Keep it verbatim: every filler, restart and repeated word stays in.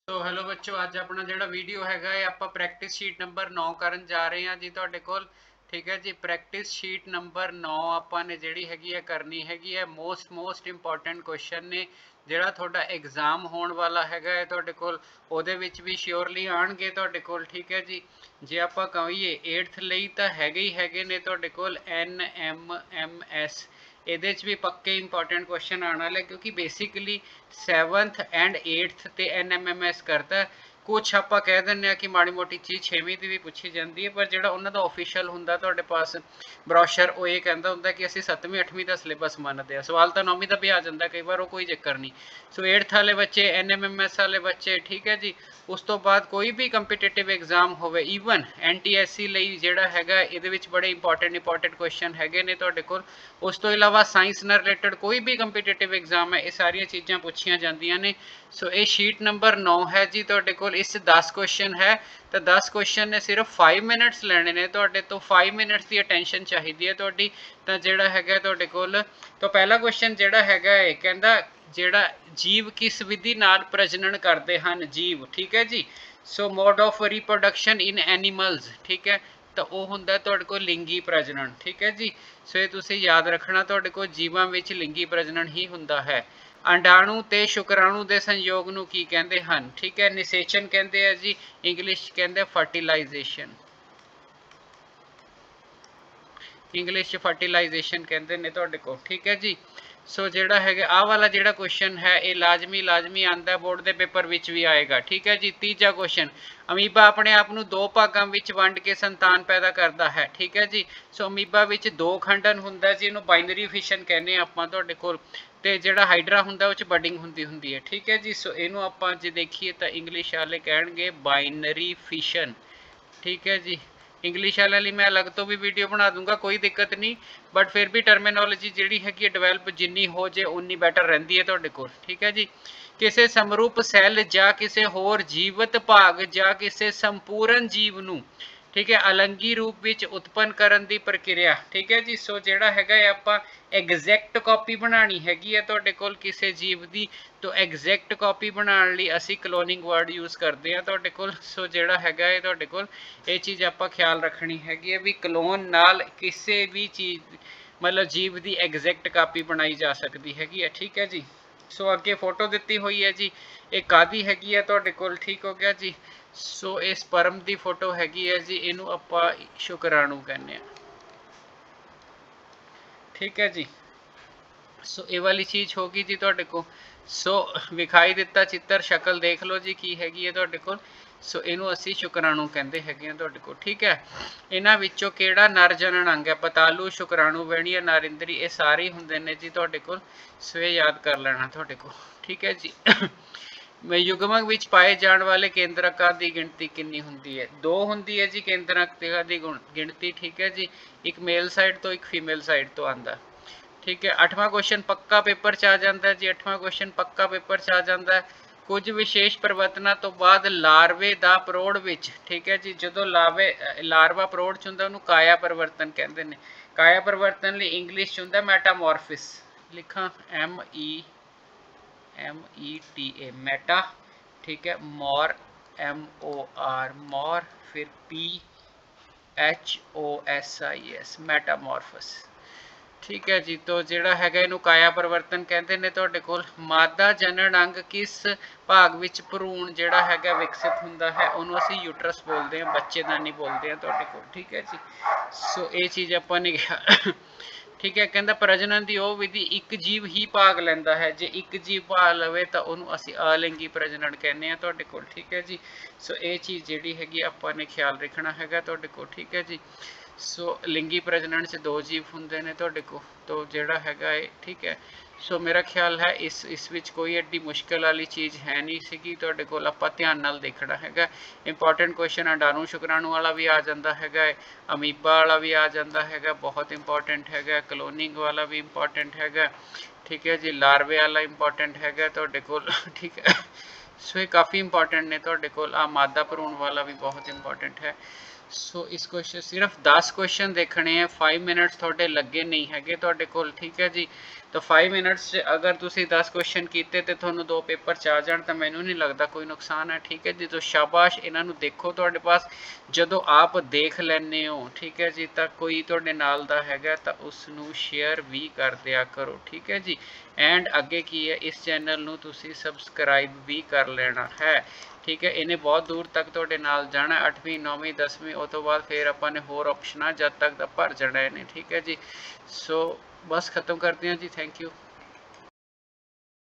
तो हेलो बच्चों, अज अपना जो वीडियो है आप प्रैक्टिस शीट नंबर नौ करन जा रहे हैं जी तुहाडे कोल। ठीक है जी, प्रैक्टिस शीट नंबर नौ आपाने जिहड़ी हैगी है करनी हैगी है। मोस्ट मोस्ट इंपॉर्टेंट क्वेश्चन ने जिहड़ा तुहाडा एग्जाम होने वाला हैगा है तुहाडे कोल, ओहदे विच भी श्योरली आउणगे तुहाडे कोल। ठीक है जी, जे आपां कहीए एट्थ लई तां हैगे ही हैगे ने तुहाडे कोल एन एम एम एस, ਇਹਦੇ भी पक्के इंपॉर्टेंट क्वेश्चन आने वाले, क्योंकि बेसिकली सैवनथ एंड एट्थ तो एन एम एम एस करता। कुछ आप कह दें कि माड़ी मोटी चीज़ छेवीं की भी पूछी जाती है, पर जो उन्होंने ऑफिशियल होंगे तुहाडे पास ब्रोशर वो ये कहता होंगे कि असी सत्तवीं अठवीं का सिलेबस मानते हैं। सवाल तो नौवीं का भी आ जाता कई बार, वो कोई चक्कर नहीं। सो एट्थ वाले बच्चे, एन एम एम एस वाले बच्चे, ठीक है जी। उस तो बाद कोई भी कंपीटेटिव एग्जाम होवे, even N T S C लई जिहड़ा हैगा इहदे विच बड़े इंपॉर्टेंट इंपॉर्टेंट क्वेश्चन हैगे ने तुहाडे कोल। उस तो इलावा साइंस नाल रिलेटेड कोई भी कंपीटेटिव एग्जाम है, ये सारिया चीज़ां पूछियां जांदियां ने। सो ये शीट नंबर नौ है जी तुहाडे कोल। इस दस क्वेश्चन है तो दस क्वेश्चन ने सिर्फ फाइव मिनट्स लेने ने तुहाडे तो। फाइव मिनट्स की अटेंशन चाहिए है तुहाडी। तो जिहड़ा हैगा तुहाडे कोल, तो पहला क्वेश्चन जिहड़ा हैगा है कहंदा जिहड़ा जीव किस विधि नाल प्रजनन करते हैं जीव। ठीक है जी। So mode of reproduction in animals, ठीक है, तो वह होंदा तुहाडे कोल लिंगी प्रजनन। ठीक है जी। सो ये तुसीं याद रखना, तुहाडे कोल जीवां विच लिंगी प्रजनन ही हुंदा है। अंडाणु ते शुक्राणु के संयोग नूं की कहंदे हन। ठीक है, निषेचन कहंदे आ जी, इंग्लिश कहंदे फर्टिलाइजेशन, इंग्लिश फर्टिलाइजेशन कहते हैं तुहाडे कोल। ठीक है जी। सो जिहड़ा है आ वाला जिहड़ा क्वेश्चन है ये लाजमी लाजमी आंदा बोर्ड के पेपर विच भी आएगा। ठीक है जी। तीजा क्वेश्चन, अमीबा अपने आप नूं दो भागां विच वंड के संतान पैदा करता है। ठीक है जी। सो अमीबा विच दो खंडन हुंदा जी, इहनूं बाइनरी फिशन कहने आपां तुहाडे कोल। ते जिहड़ा हाइड्रा हुंदा उह च बडिंग हुंदी हुंदी है। ठीक है जी। सो इहनूं आपां जे देखीए तो इंग्लिश वाले कहणगे बाइनरी फिशन। ठीक है जी। इंग्लिश वाले लिए मैं अलग तो भी वीडियो बना दूंगा, कोई दिक्कत नहीं, बट फिर भी टर्मिनोलॉजी जी है डिवेलप जिनी हो जे उन्नी बैटर रही है तुहाडे कोल। ठीक है जी। किसी समरूप सैल या किसी होर जीवित भाग या किसी संपूर्ण जीव नूं, ठीक है, अलंगी रूप विच उत्पन्न करन दी प्रक्रिया। ठीक है जी। सो जिहड़ा हैगा आपां एग्जैक्ट कॉपी बनानी हैगी है तुहाडे कोल किसी जीव की, तो एग्जैक्ट कॉपी बनाने लई असीं क्लोनिंग वर्ड यूज़ करते हैं तुहाडे कोल। सो जिहड़ा हैगा है तुहाडे कोल ये चीज़ आपां ख्याल रखनी हैगी है भी क्लोन नाल किसी भी चीज़ मतलब जीव की एग्जैक्ट कापी बनाई जा सकती हैगी है। ठीक है जी। सो अगे फोटो दी हुई है जी, एक कादी हैगी है तुहाडे कोल। ठीक हो गया जी। सो इस परम की फोटो हैगी है जी, इनू आपां शुक्राणु कहने हैं। ठीक है जी। सो ये वाली चीज़ होगी जी तुहाडे को। सो विखाई दिता चित्र शक्ल देख लो जी की हैगी है तुहाडे कोल। सो इनू असी शुक्राणु कहते हैं तुहाडे कोल। ठीक है, इन्हां विचों किहड़ा नर जनन अंग है? पतालू, शुक्राणु, वेणीय, नारिंद्री, ये सारे हुंदे ने जी तुहाडे कोल। सो ये याद कर लेना तुहाडे कोल। ठीक है जी। युग्मक विच पाए जाने वाले केंद्रकां की गिनती कितनी हुंदी है? दो हुंदी है जी केंद्रकां की गिनती। ठीक है जी। एक मेल साइड तो एक फीमेल साइड तो आंदा। ठीक है। अठवां क्वेश्चन पक्का पेपर च आ जाता है जी। अठवां क्वेश्चन पक्का पेपर च आ जाता है। कुछ विशेष परिवर्तनों तो बाद लार्वे दा प्रौढ़ विच, ठीक है जी, जो लावे लार्वा प्रौढ़ च हुंदा उहनूं काया परिवर्तन कहते हैं। काया परिवर्तन लिए इंग्लिश च हुंदा मैटामॉर्फिस। लिखा M E M E T A meta. ठीक है। मॉर एम ओ आर मॉर, फिर P H O S I S metamorphosis. ठीक है जी। तो जिहड़ा हैगा इहनूं काया परिवर्तन कहते हैं तुहाडे कोल। मादा जनन अंग किस भाग विच भरूण जिहड़ा हैगा विकसित हुंदा है उहनूं असीं यूट्रस बोलते हैं, बच्चेदानी बोलते हैं तुहाडे कोल। ठीक है जी। सो ये चीज़ आपां ने ठीक है। कहता प्रजनन की वह विधि एक जीव ही भाग लैंदा है, जे एक जीव भाग लवे तो उन्होंने असीं अलिंगी प्रजनन कहने तुहाडे कोल। ठीक है जी। सो ये चीज़ जिहड़ी हैगी आपां ने ख्याल रखना हैगा तुहाडे कोल। ठीक है जी। सो लिंगी प्रजनन से दो जीव हुंदे ने तुहाडे कोल, तो जिहड़ा हैगा है। ठीक है। सो मेरा ख्याल है इस इस विच कोई एड्डी मुश्किल वाली चीज़ है नहीं सीगी तुहाडे कोल। आपां ध्यान नाल देखना हैगा। इंपॉर्टेंट क्वेश्चन अंडाणु शुक्राणु वाला भी आ जाता हैगा, अमीबा वाला भी आ जाता हैगा, बहुत इंपॉर्टेंट हैगा, क्लोनिंग वाला भी इंपॉर्टेंट हैगा। ठीक है जी। लार्वे वाला इंपॉर्टेंट हैगा तुहाडे कोल। ठीक है। सो ये काफ़ी इंपॉर्टेंट ने तुहाडे कोल। आ मादा भरूण वाला भी बहुत इंपॉर्टेंट है। सो इस क्वेश्चन सिर्फ दस क्वेश्चन देखने हैं, फाइव मिनट्स थोड़े लगे नहीं है तुहाडे कोल। ठीक है जी। तो फाइव मिनट्स अगर तुसी दस क्वेश्चन कीते तो थोनू दो पेपर च आ जाण, तो मैनू नहीं लगता कोई नुकसान है। ठीक है जी, तो शाबाश, इन्हों देखो तुहाडे पास जदों आप देख लैने हो, ठीक है जी, तो कोई तुहाडे नाल दा हैगा तो उसनू शेयर भी कर दिया करो। ठीक है जी, एंड अगे की है, इस चैनल नू तुसी सबसक्राइब भी कर लेना है। ठीक है, इन्हें बहुत दूर तक तुहाडे नाल जाना, अठवीं नौवीं दसवीं, उस तो बाद फिर आपां ने होर ऑप्शनां जद तक दा भर जाना इन्हें। ठीक है जी, सो बस खत्म करते हैं जी, थैंक यू।